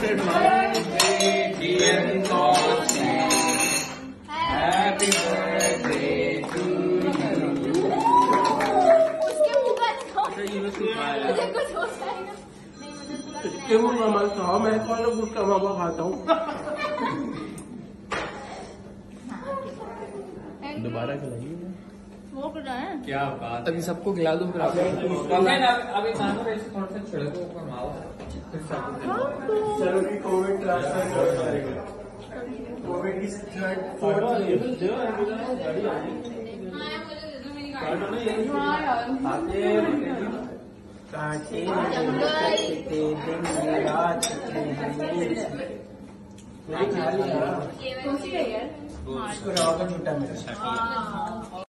dear Cosme. Happy birthday to you. उसके मुंह का मुझे कुछ होता है ना। इसके मुंह का मत खाओ, मैं कौन गुड़ का मावा खाता हूँ। दोबारा खिलाइए। वो है क्या बात। अभी सबको खिला दूँ फिर आप। अभी खाना वैसे थोड़ा सा छिड़को ऊपर मावा। चलो कि कोविड ट्रांसफर करेगा। कोविड की थर्ड फोर्थ कौन सी है यार? छुट्टा मेरा।